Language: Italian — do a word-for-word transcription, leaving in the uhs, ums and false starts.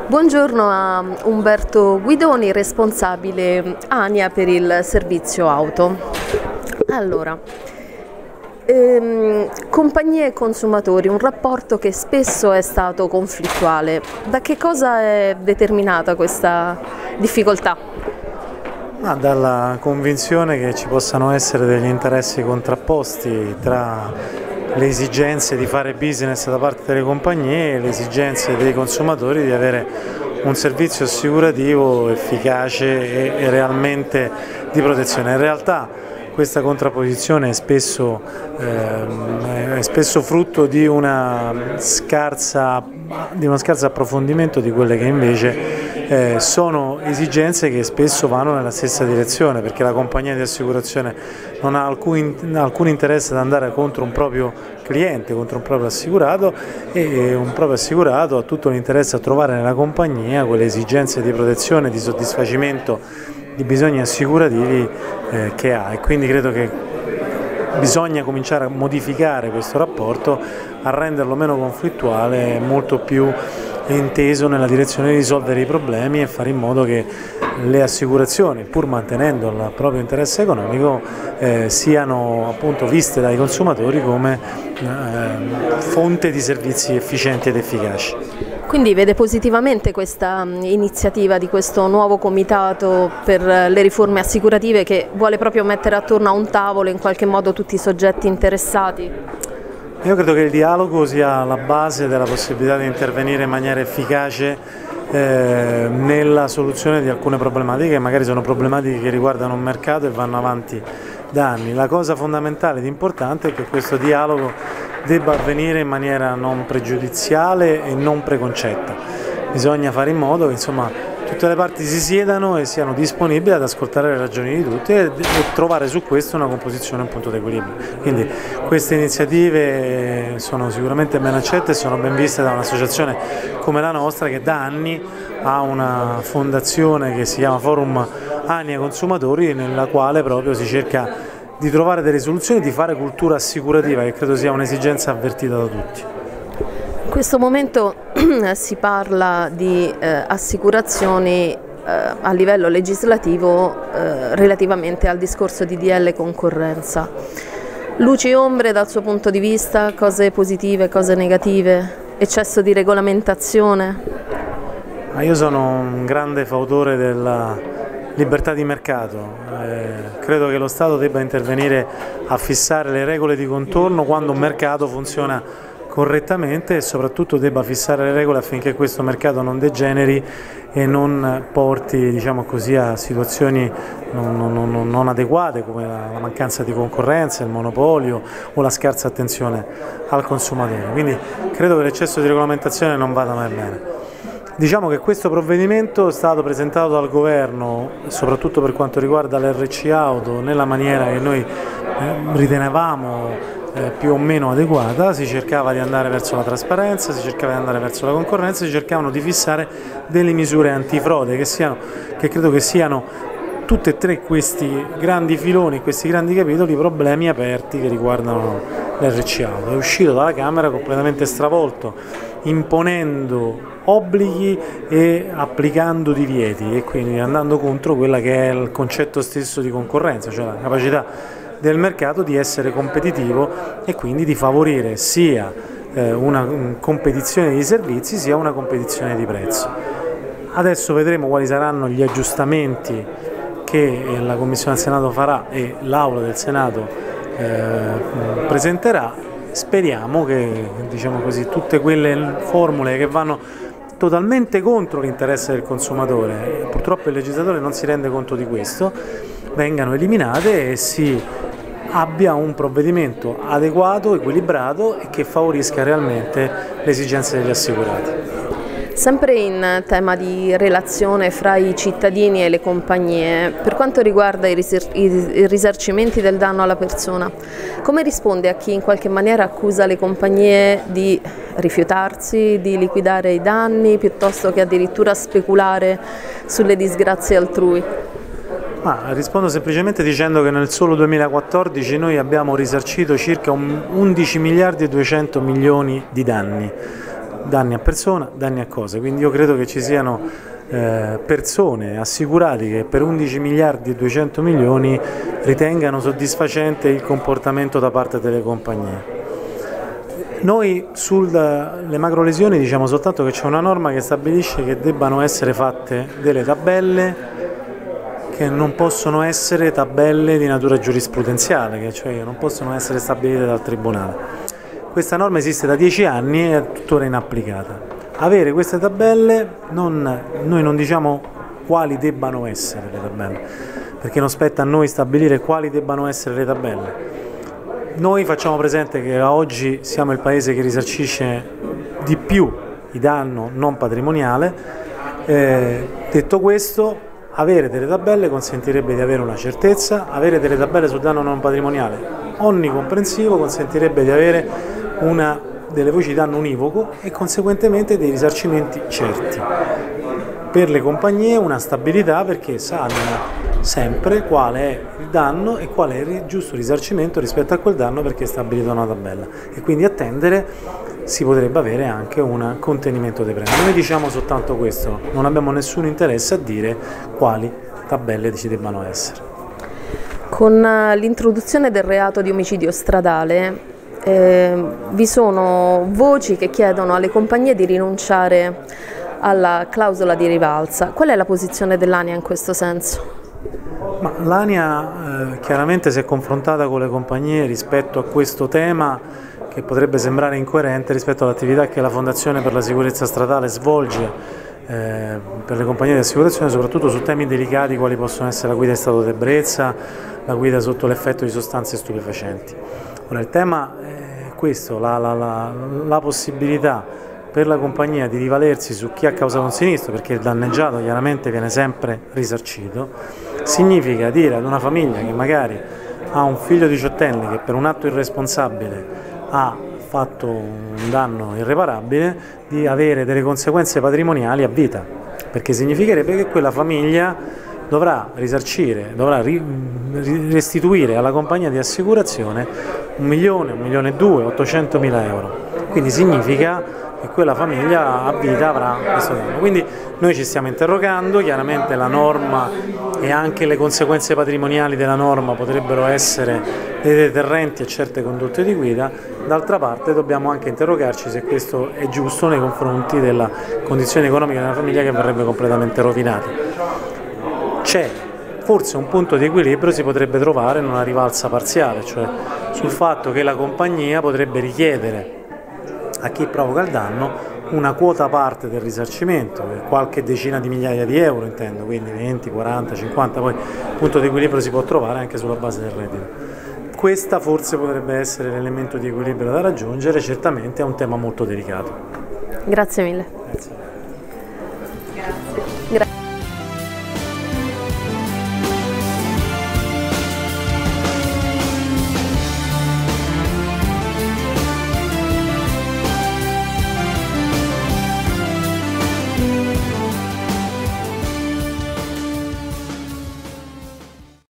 Buongiorno a Umberto Guidoni, responsabile ANIA per il servizio auto. Allora, ehm, compagnie e consumatori, un rapporto che spesso è stato conflittuale. Da che cosa è determinata questa difficoltà? Ah, dalla convinzione che ci possano essere degli interessi contrapposti tra le esigenze di fare business da parte delle compagnie e le esigenze dei consumatori di avere un servizio assicurativo efficace e realmente di protezione. In realtà questa contrapposizione è spesso, eh, è spesso frutto di, una scarsa, di uno scarso approfondimento di quelle che invece eh, sono esigenze che spesso vanno nella stessa direzione, perché la compagnia di assicurazione non ha alcun, alcun interesse ad andare contro un proprio cliente, contro un proprio assicurato, e un proprio assicurato ha tutto l'interesse a trovare nella compagnia quelle esigenze di protezione, di soddisfacimento di bisogni assicurativi eh, che ha, e quindi credo che bisogna cominciare a modificare questo rapporto, a renderlo meno conflittuale e molto più inteso nella direzione di risolvere i problemi e fare in modo che le assicurazioni, pur mantenendo il proprio interesse economico, eh, siano appunto viste dai consumatori come eh, fonte di servizi efficienti ed efficaci. Quindi vede positivamente questa iniziativa di questo nuovo comitato per le riforme assicurative che vuole proprio mettere attorno a un tavolo in qualche modo tutti i soggetti interessati? Io credo che il dialogo sia la base della possibilità di intervenire in maniera efficace eh, nella soluzione di alcune problematiche, che magari sono problematiche che riguardano un mercato e vanno avanti da anni. La cosa fondamentale ed importante è che questo dialogo debba avvenire in maniera non pregiudiziale e non preconcetta. Bisogna fare in modo che insomma, tutte le parti si siedano e siano disponibili ad ascoltare le ragioni di tutti e, e trovare su questo una composizione, un punto di equilibrio. Quindi queste iniziative sono sicuramente ben accette e sono ben viste da un'associazione come la nostra, che da anni ha una fondazione che si chiama Forum ANIA Consumatori, nella quale proprio si cerca di trovare delle soluzioni, di fare cultura assicurativa, che credo sia un'esigenza avvertita da tutti. In questo momento si parla di eh, assicurazioni eh, a livello legislativo eh, relativamente al discorso di D L concorrenza. Luci e ombre dal suo punto di vista, cose positive, cose negative, eccesso di regolamentazione? Ma io sono un grande fautore della libertà di mercato, eh, credo che lo Stato debba intervenire a fissare le regole di contorno quando un mercato funziona correttamente e soprattutto debba fissare le regole affinché questo mercato non degeneri e non porti, diciamo così, a situazioni non, non, non adeguate come la mancanza di concorrenza, il monopolio o la scarsa attenzione al consumatore. Quindi credo che l'eccesso di regolamentazione non vada mai bene. Diciamo che questo provvedimento è stato presentato dal governo, soprattutto per quanto riguarda l'R C auto, nella maniera che noi ritenevamo eh, più o meno adeguata. Si cercava di andare verso la trasparenza, si cercava di andare verso la concorrenza, si cercavano di fissare delle misure antifrode che, siano, che credo che siano tutti e tre questi grandi filoni, questi grandi capitoli, problemi aperti che riguardano l'R C auto. È uscito dalla Camera completamente stravolto, imponendo obblighi e applicando divieti, e quindi andando contro quella che è il concetto stesso di concorrenza, cioè la capacità del mercato di essere competitivo e quindi di favorire sia eh, una competizione di servizi sia una competizione di prezzo. Adesso vedremo quali saranno gli aggiustamenti che la Commissione del Senato farà e l'Aula del Senato eh, presenterà. Speriamo che, diciamo così, tutte quelle formule che vanno totalmente contro l'interesse del consumatore, purtroppo il legislatore non si rende conto di questo, vengano eliminate e si abbia un provvedimento adeguato, equilibrato e che favorisca realmente le esigenze degli assicurati. Sempre in tema di relazione fra i cittadini e le compagnie, per quanto riguarda i, risar i risarcimenti del danno alla persona, come risponde a chi in qualche maniera accusa le compagnie di rifiutarsi, di liquidare i danni, piuttosto che addirittura speculare sulle disgrazie altrui? Ma rispondo semplicemente dicendo che nel solo duemilaquattordici noi abbiamo risarcito circa undici miliardi e duecento milioni di danni. danni a persona, danni a cose, quindi io credo che ci siano eh, persone assicurate che per undici miliardi e duecento milioni ritengano soddisfacente il comportamento da parte delle compagnie. Noi sulle macro lesioni diciamo soltanto che c'è una norma che stabilisce che debbano essere fatte delle tabelle che non possono essere tabelle di natura giurisprudenziale, che cioè non possono essere stabilite dal Tribunale. Questa norma esiste da dieci anni e è tuttora inapplicata. Avere queste tabelle, non, noi non diciamo quali debbano essere le tabelle, perché non spetta a noi stabilire quali debbano essere le tabelle. Noi facciamo presente che a oggi siamo il paese che risarcisce di più il danno non patrimoniale. Eh, detto questo, avere delle tabelle consentirebbe di avere una certezza, avere delle tabelle sul danno non patrimoniale onnicomprensivo consentirebbe di avere una, delle voci di danno univoco e conseguentemente dei risarcimenti certi. Per le compagnie una stabilità perché sanno sempre qual è il danno e qual è il giusto risarcimento rispetto a quel danno perché è stabilito da una tabella e quindi attendere si potrebbe avere anche un contenimento dei premi. Noi diciamo soltanto questo, non abbiamo nessun interesse a dire quali tabelle ci debbano essere. Con l'introduzione del reato di omicidio stradale eh, vi sono voci che chiedono alle compagnie di rinunciare alla clausola di rivalsa. Qual è la posizione dell'A N I A in questo senso? L'A N I A eh, chiaramente si è confrontata con le compagnie rispetto a questo tema che potrebbe sembrare incoerente rispetto all'attività che la Fondazione per la Sicurezza Stradale svolge eh, per le compagnie di assicurazione, soprattutto su temi delicati quali possono essere la guida in stato di ebbrezza, la guida sotto l'effetto di sostanze stupefacenti. Ora, il tema è questo, la, la, la, la possibilità per la compagnia di rivalersi su chi ha causato un sinistro, perché il danneggiato chiaramente viene sempre risarcito, significa dire ad una famiglia che magari ha un figlio diciottenne che per un atto irresponsabile ha fatto un danno irreparabile di avere delle conseguenze patrimoniali a vita, perché significherebbe che quella famiglia dovrà risarcire, dovrà restituire alla compagnia di assicurazione un milione, un milione e due, ottocentomila euro. Quindi significa che quella famiglia a vita avrà questo danno. Quindi noi ci stiamo interrogando, chiaramente la norma e anche le conseguenze patrimoniali della norma potrebbero essere dei deterrenti a certe condotte di guida, d'altra parte dobbiamo anche interrogarci se questo è giusto nei confronti della condizione economica della famiglia che verrebbe completamente rovinata. C'è forse un punto di equilibrio si potrebbe trovare in una rivalsa parziale, cioè sul fatto che la compagnia potrebbe richiedere a chi provoca il danno una quota parte del risarcimento, qualche decina di migliaia di euro intendo, quindi venti, quaranta, cinquanta, poi il punto di equilibrio si può trovare anche sulla base del reddito. Questa forse potrebbe essere l'elemento di equilibrio da raggiungere, certamente è un tema molto delicato. Grazie mille.